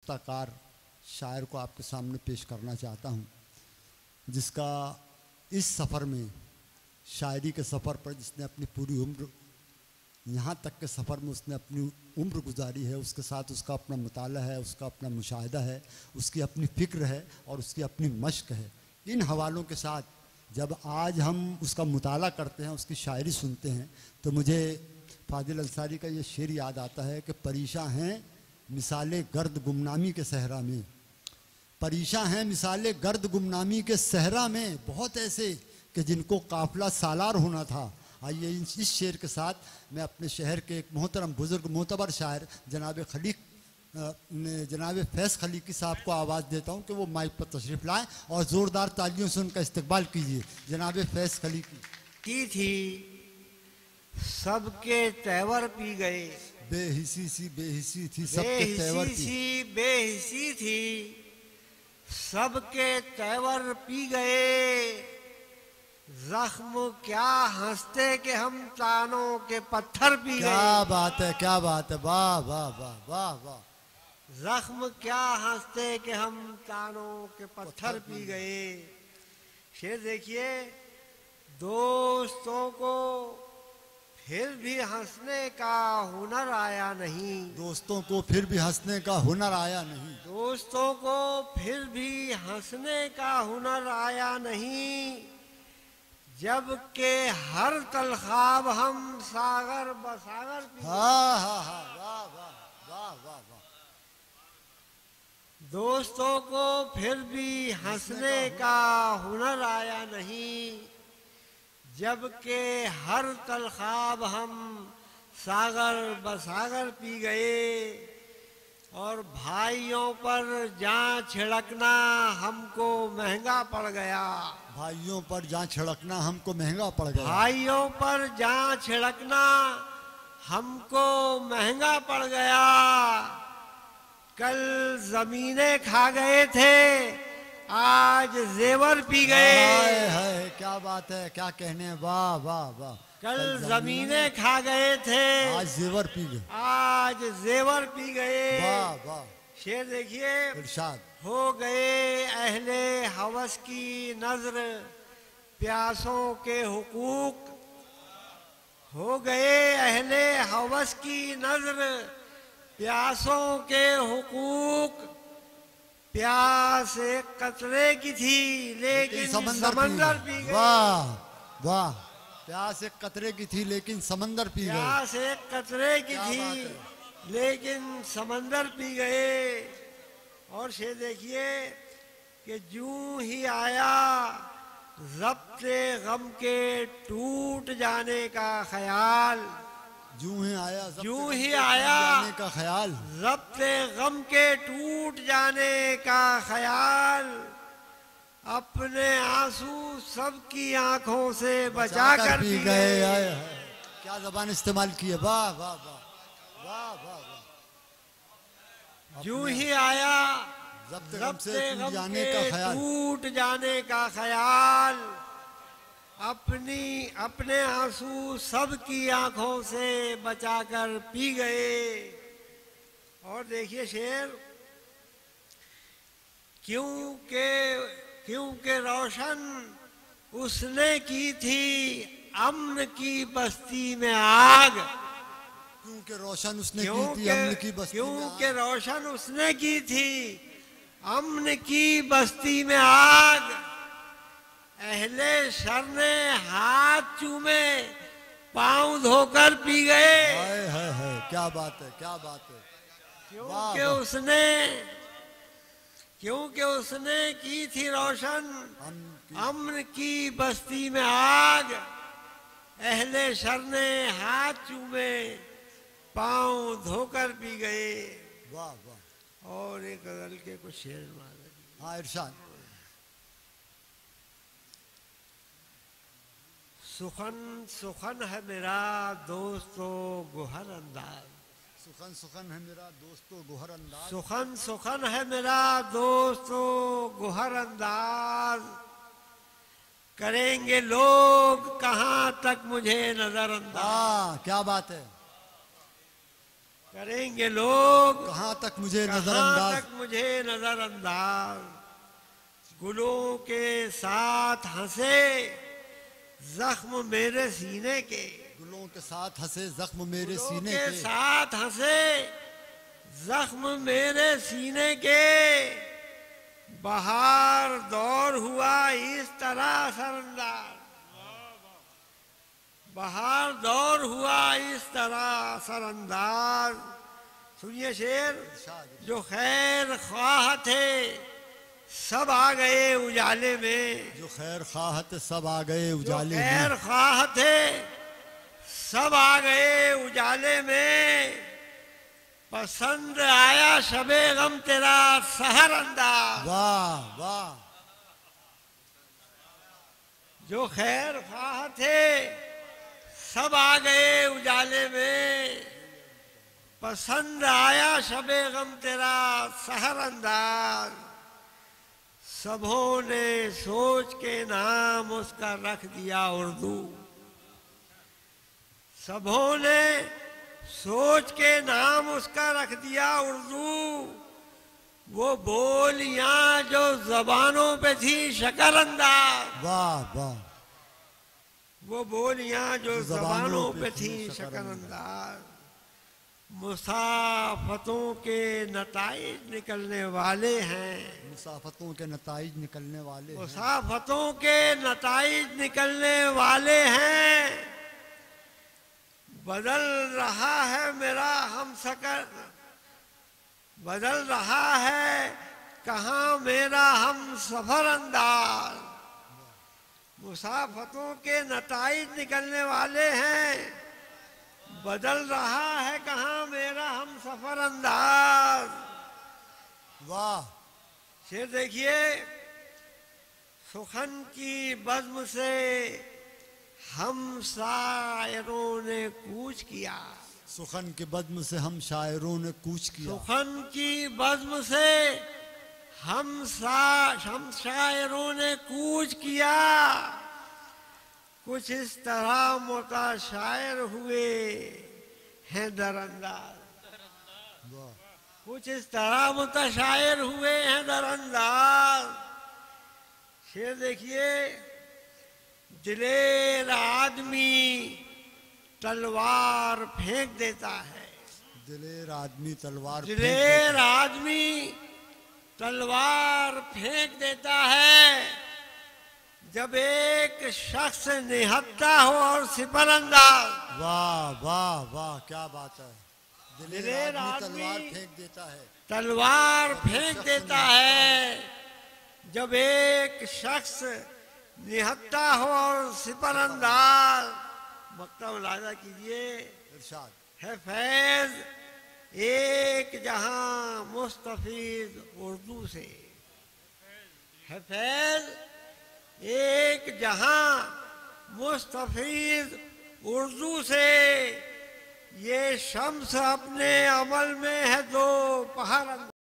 नुक्ताकार शायर को आपके सामने पेश करना चाहता हूँ, जिसका इस सफ़र में, शायरी के सफ़र पर जिसने अपनी पूरी उम्र, यहाँ तक के सफ़र में उसने अपनी उम्र गुजारी है, उसके साथ उसका अपना मुताला है, उसका अपना मुशाहिदा है, उसकी अपनी फ़िक्र है और उसकी अपनी मश्क है। इन हवालों के साथ जब आज हम उसका मुताला करते हैं, उसकी शायरी सुनते हैं, तो मुझे फाजिल अंसारी का ये शेर याद आता है कि परीशां हैं मिसाले गर्द गुमनामी के सहरा में, परीशां हैं मिसाले गर्द गुमनामी के सहरा में, बहुत ऐसे कि जिनको काफिला सालार होना था। आइए इस शेर के साथ मैं अपने शहर के एक मोहतरम बुज़ुर्ग मोतबर शायर जनाब फैज़ खलीकी साहब को आवाज़ देता हूँ कि वो माइक पर तशरीफ़ लाएं और ज़ोरदार तालियों से उनका इस्तकबाल कीजिए। जनाब फैज़ खलीकी। की थी सबके तेवर पी गए, बेहिसी सी बेहिसी थी सबके तेवर सी बेहिसी थी सबके तेवर पी गए, जख्म क्या हंसते के हम तानों के पत्थर पी गए। क्या बात है, क्या बात है, वाह वाह वाह वाह वाह। जख्म क्या हंसते के हम तानों के पत्थर पी गए। शेर देखिए, दोस्तों को फिर भी हंसने का हुनर आया नहीं, दोस्तों को फिर भी हंसने का हुनर आया नहीं, दोस्तों को फिर भी हंसने का हुनर आया नहीं, जबकि हर तलखाब हम सागर बसागर पी। हाँ हाँ हाँ, वाह वाह वाह वाह वाह। दोस्तों को फिर भी हंसने का हुनर आया नहीं, जबकि हर तलखाब हम सागर बसागर पी गए, और भाइयों पर जान छिड़कना हमको महंगा पड़ गया, भाइयों पर जान छिड़कना हमको महंगा पड़ गया, भाइयों पर जान छिड़कना हमको महंगा पड़ गया। कल जमीनें खा गए थे, आज जेवर पी गए। हाय हाय, क्या बात है, क्या कहने हैं, वाह वाह वाह। कल जमीनें खा गए थे, आज जेवर पी गए, आज जेवर पी गए। वाह वाह। शेर देखिए, इरशाद। हो गए अहले हवस की नजर प्यासों के हुकूक, हो गए अहले हवस की नजर प्यासों के हुकूक, प्यास एक कतरे की थी लेकिन समंदर पी गए। वाह वाह। प्यास एक कतरे की थी लेकिन समंदर पी गए, प्यास एक कतरे की थी लेकिन समंदर पी गए। और शेर देखिए कि जूं ही आया ज़ब्ते गम के टूट जाने का ख्याल, जूं ही आया जाने का ख्याल, ज़ब्ते गम के टूट जाने का ख्याल, अपने आंसू सबकी आंखों से बचा कर पी गए। क्या जबान इस्तेमाल की है, वाह वाह वाह वाह वाह वाह। जूं ही आया ज़ब्ते गम से टूट जाने का ख्याल, टूट जाने का ख्याल, अपने आंसू सबकी आंखों से बचाकर पी गए। और देखिए शेर, क्योंकि रोशन उसने की थी अमन की बस्ती में आग, क्योंकि रोशन उसने की थी अमन की बस्ती में आग, क्योंकि रोशन उसने की थी अमन की बस्ती में आग, अहले शर ने हाथ चूमे पांव धोकर पी गए। हाय हाय हाय, क्या बात है, क्या बात है। क्योंकि उसने की थी रोशन अमन की बस्ती में आग, अहले शर ने हाथ चूमे पांव धोकर पी गए। वाह वाह। और एक गजल के कुछ शेर मांगे। हाँ इरशाद। सुखन है मेरा दोस्तों गुहर अंदाज, सुखन है मेरा दोस्तों गुहर अंदाज, सुखन है मेरा दोस्तों गुहर अंदाज, करेंगे लोग कहाँ तक मुझे नजरअंदाज। क्या बात है। करेंगे लोग कहाँ तक मुझे कहाँ नजरअंदाज। तक मुझे नजरअंदाज। गुलों के साथ हंसे जख्म मेरे सीने के। गुलों के साथ हंसे जख्म मेरे गुलों सीने के के। साथ हंसे जख्म मेरे सीने के। बहार दौर हुआ इस तरह असरअंदाज। बहार दौर हुआ इस तरह असरअंदाज। सुनिए शेर। जो खैर ख्वाह थे सब आ गए उजाले में। जो खैर ख्वाह थे सब आ गए उजाले जो में। खैर ख्वाह थे सब आ गए उजाले में। पसंद आया शबे गम तेरा सहर अंदाज। वाह वाह। जो खैर ख्वाह थे सब आ गए उजाले में। पसंद आया शबे गम तेरा सहर अंदाज। सबों ने सोच के नाम उसका रख दिया उर्दू। सबों ने सोच के नाम उसका रख दिया उर्दू। वो बोलियां जो जबानों पे थी शकर अंदाज। वाह वाह। वो बोलियां जो जबानों पे थी शकर अंदाज। मुसाफतों के नताइज निकलने वाले हैं। मुसाफतों के नताइज निकलने वाले हैं। मुसाफतों के नताइज निकलने वाले हैं। बदल रहा है मेरा हम सकर। बदल रहा है कहाँ मेरा हम सफर अंदाज। मुसाफतों के नताइज निकलने वाले हैं। बदल रहा है कहाँ मेरा हम सफर अंदाज। वाह। शेर देखिए। सुखन की बज़्म से हम शायरों ने कूच किया। सुखन के बज़्म से हम शायरों ने कूच किया। सुखन की बज़्म से हम शायरों ने कूच किया। कुछ इस तरह मुताशायर हुए हैं दरअंदाज। कुछ इस तरह मुताशायर हुए हैं दरअंदाज। शेर देखिए। दिलेर आदमी तलवार फेंक देता है। दिलेर आदमी तलवार दिलेर आदमी तलवार फेंक देता है। जब एक शख्स निहत्था हो और सिपर अंदाज। वाह वाह वाह क्या बात है। दिलेर आदमी तलवार फेंक देता है। तलवार फेंक देता है। जब एक शख्स निहत्था हो और सिपर अंदाज। मक्ता मुलाजा कीजिए। इरशाद है फैज एक जहां मुस्तफीज उर्दू से। है फैज एक जहां मुस्तफीज उर्दू से। ये शम्स अपने अमल में है दो पहर।